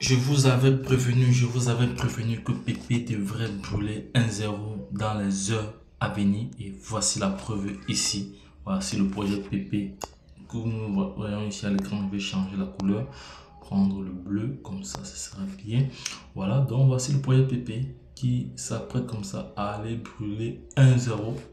je vous avais prévenu que Pépé devrait brûler 1-0 dans les heures à venir. Et voici la preuve ici. Voici le projet Pépé que nous voyons ici à l'écran. Je vais changer la couleur, prendre le bleu, comme ça, ce sera bien. Voilà, donc voici le projet Pépé qui s'apprête comme ça à aller brûler 1-0.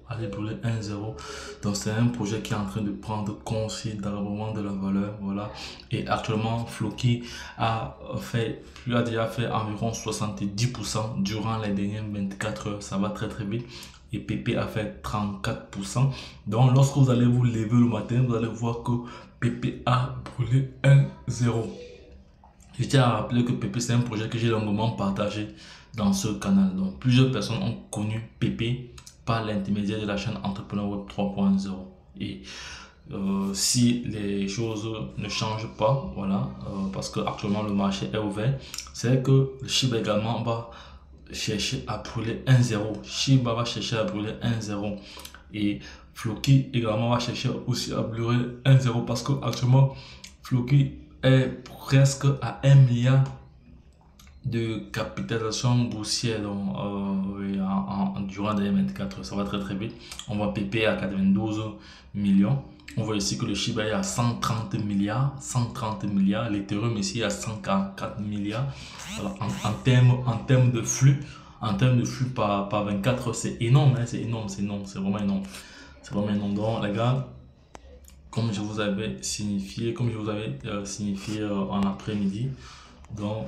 Donc c'est un projet qui est en train de prendre considérablement de la valeur. Voilà. Et actuellement, Floki a déjà fait environ 70% durant les dernières 24 heures. Ça va très très vite. Et Pépé a fait 34%. Donc lorsque vous allez vous lever le matin, vous allez voir que Pépé a brûlé 1-0. Je tiens à rappeler que Pépé, c'est un projet que j'ai longuement partagé dans ce canal. Donc, plusieurs personnes ont connu Pépé par l'intermédiaire de la chaîne Entrepreneur Web 3.0. Et si les choses ne changent pas, voilà, parce que actuellement le marché est ouvert, c'est que le Shiba également va chercher à brûler 1-0. Shiba va chercher à brûler 1-0. Et Floki également va chercher aussi à brûler 1-0 parce que actuellement Floki est presque à 1 milliard de capitalisation boursière donc, durant les 24 heures. Ça va très très vite. On voit Pépé à 92 millions. On voit ici que le Shiba est à 130 milliards. L'Ethereum ici à 144 milliards. Voilà. En termes de flux, par 24 heures, c'est énorme. Hein, c'est vraiment énorme. C'est vraiment énorme. Donc les gars, comme je vous avais signifié, en après-midi, donc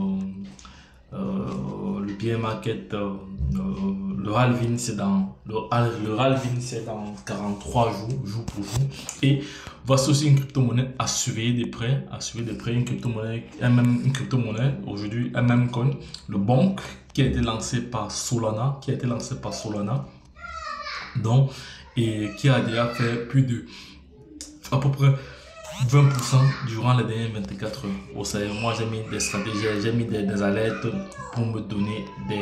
le bear market, le halving c'est dans 43 jours, jour pour jour. Et voici aussi une crypto-monnaie à surveiller de près, une crypto-monnaie aujourd'hui, Mmecoin, le banque qui a été lancé par Solana, donc, et qui a déjà fait plus de à peu près 20% durant les dernières 24 heures. Vous savez, moi j'ai mis des stratégies, j'ai mis des alertes pour me donner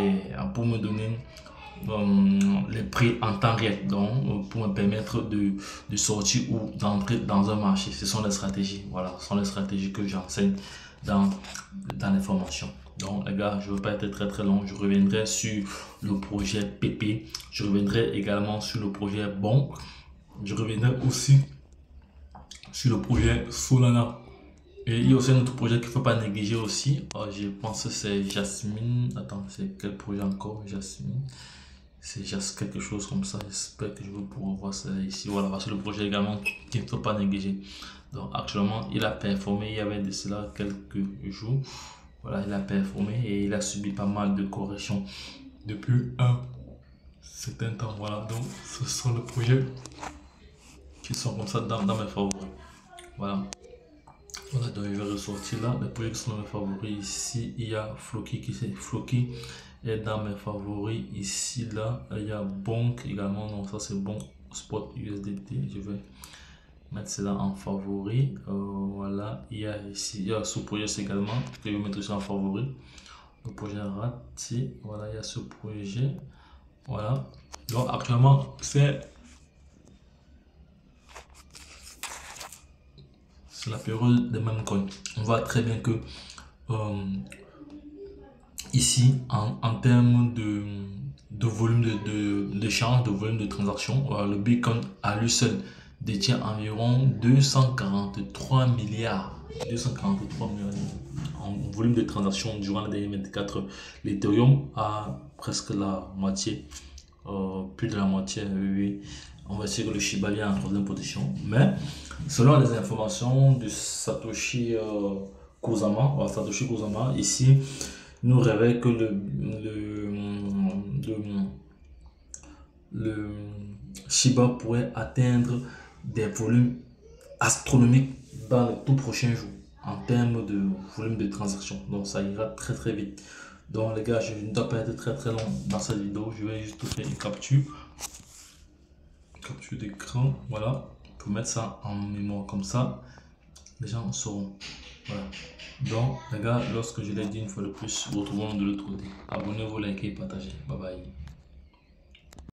les prix en temps réel, donc pour me permettre de sortir ou d'entrer dans un marché. Ce sont les stratégies, voilà, ce sont les stratégies que j'enseigne dans les formations. Donc les gars, je ne veux pas être très très long, je reviendrai sur le projet Pépé, je reviendrai également sur le projet Bon, je reviendrai aussi sur le projet Solana. Et il y a aussi un autre projet qu'il ne faut pas négliger aussi. Je pense que c'est Jasmine. Attends, c'est quel projet encore? Jasmine. C'est juste quelque chose comme ça. J'espère que je vais pouvoir voir ça ici. Voilà, c'est le projet également qu'il ne faut pas négliger. Donc actuellement, il a performé. Il y avait de cela quelques jours. Voilà, il a performé et il a subi pas mal de corrections depuis un certain temps. Voilà, donc ce sont les projets qui sont comme ça dans mes favoris. Voilà. Voilà, donc je vais ressortir là. Les projets qui sont dans mes favoris ici, il y a Floki Floki est dans mes favoris ici là. Il y a Bonk également. Donc ça c'est bon spot USDT. Je vais mettre cela en favori. Voilà, il y a ici, il y a ce projet également que je vais mettre ça en favori. Le projet Rati. Voilà, il y a ce projet. Voilà. Donc actuellement c'est la période des Mmecoin. On voit très bien que ici, en termes de volume d'échange, de volume de transactions, le Bitcoin à lui seul détient environ 243 milliards en volume de transactions durant les dernières 24 heures. L'Ethereum a presque la moitié, plus de la moitié, oui. On va dire que le Shiba est en troisième position. Mais selon les informations de Satoshi Kozama, ici, nous révèle que le Shiba pourrait atteindre des volumes astronomiques dans les tout prochains jours en termes de volume de transactions. Donc ça ira très très vite. Donc les gars, je ne dois pas être très très long dans cette vidéo. Je vais juste faire une capture d'écran, voilà, pour mettre ça en mémoire comme ça les gens sauront. Voilà, donc les gars, lorsque je l'ai dit une fois de plus, retrouvons de l'autre côté. Abonnez-vous, likez, partagez. Bye bye.